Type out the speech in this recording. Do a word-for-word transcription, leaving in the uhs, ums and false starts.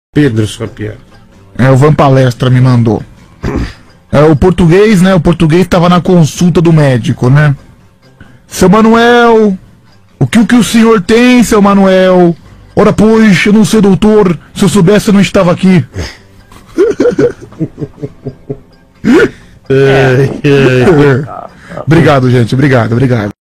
Pedro Sopier. É, o Van Palestra me mandou. É, o português, né? O português tava na consulta do médico, né? Seu Manuel, o que o que o senhor tem, seu Manuel? Ora, pois, eu não sei, doutor. Se eu soubesse, eu não estava aqui. É. Obrigado, gente. Obrigado, obrigado.